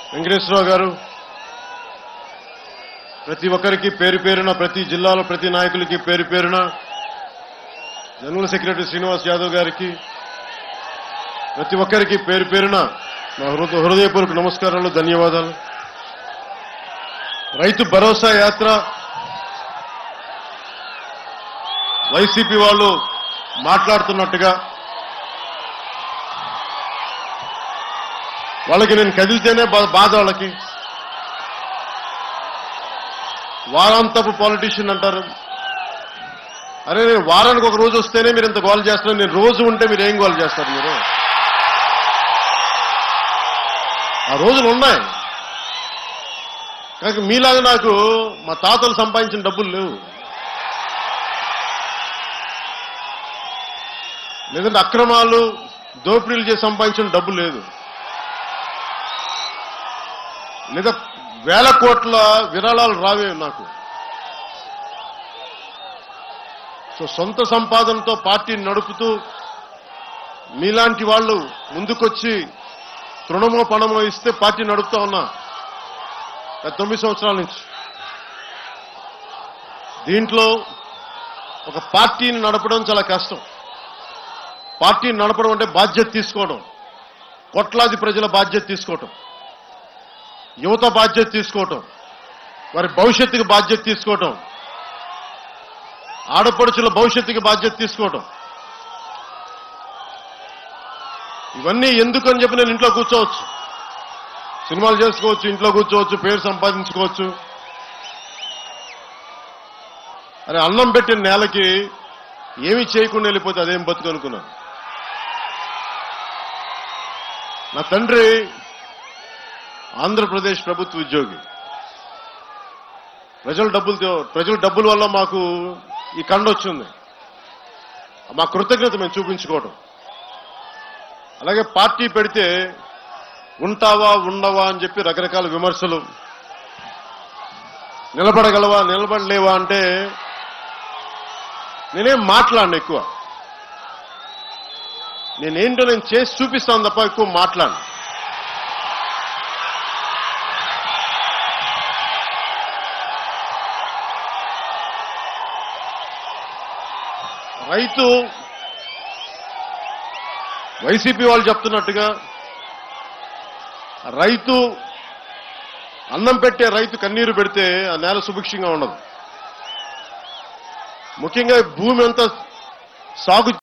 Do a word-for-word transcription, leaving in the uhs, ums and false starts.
వెంకటేశ్వరరావు గారు ప్రతి ఒక్కరికి పేరు పేరున ప్రతి జిల్లాలో ప్రతి నాయకులకి పేరు పేరున జనరల్ సెక్రటరీ శ్రీనివాస్ యాదవ్ గారికి ప్రతి ఒక్కరికి పేరు పేరున నా హృదయపూర్వక నమస్కారాలు, ధన్యవాదాలు. రైతు భరోసా యాత్ర వైసీపీ వాళ్ళు మాట్లాడుతున్నట్టుగా వాళ్ళకి నేను కదిలితేనే బాధ, వాళ్ళకి వారాంతపు పాలిటీషియన్ అంటారు. అరే నేను వారానికి ఒక రోజు వస్తేనే మీరు ఇంత గోల్ చేస్తున్నారు, నేను రోజు ఉంటే మీరు ఏం గోల్ చేస్తారు? మీరు ఆ రోజులు ఉన్నాయి. కానీ మీలాగా నాకు మా తాతలు సంపాదించిన డబ్బులు లేవు, లేదంటే అక్రమాలు దోపిడీలు చేసి సంపాదించిన డబ్బు లేదు, లేదా వేల కోట్ల విరాళాలు రావే నాకు. సో సొంత సంపాదనతో పార్టీని నడుపుతూ మీలాంటి వాళ్ళు ముందుకొచ్చి తృణమో పణమో ఇస్తే పార్టీ నడుపుతా ఉన్నా తొమ్మిది సంవత్సరాల నుంచి. దీంట్లో ఒక పార్టీని నడపడం చాలా కష్టం. పార్టీని నడపడం అంటే బాధ్యత తీసుకోవడం, కోట్లాది ప్రజల బాధ్యత తీసుకోవటం, యువత బాధ్యత తీసుకోవటం, వారి భవిష్యత్తుకి బాధ్యత తీసుకోవటం, ఆడపడుచుల భవిష్యత్తుకి బాధ్యత తీసుకోవటం. ఇవన్నీ ఎందుకని చెప్పి నేను ఇంట్లో కూర్చోవచ్చు, సినిమాలు చేసుకోవచ్చు, ఇంట్లో కూర్చోవచ్చు, పేరు సంపాదించుకోవచ్చు. అరే అన్నం పెట్టిన నేలకి ఏమీ చేయకుండా వెళ్ళిపోతే అదేం బతుకు అనుకున్నాను. నా తండ్రి ఆంధ్రప్రదేశ్ ప్రభుత్వ ఉద్యోగి. ప్రజల డబ్బులతో ప్రజల డబ్బుల వల్ల మాకు ఈ కండ వచ్చింది. మా కృతజ్ఞత మేము చూపించుకోవడం. అలాగే పార్టీ పెడితే ఉంటావా ఉండవా అని చెప్పి రకరకాల విమర్శలు, నిలబడగలవా నిలబడలేవా అంటే నేనేం మాట్లాడను ఎక్కువ. నేనేంటో నేను చేసి చూపిస్తాను తప్ప ఎక్కువ మాట్లాడను. రైతు వైసీపీ వాళ్ళు చెప్తున్నట్టుగా రైతు అన్నం పెట్టే రైతు కన్నీరు పెడితే ఆ నేల సుభిక్షంగా ఉండదు. ముఖ్యంగా భూమి అంతా సాగు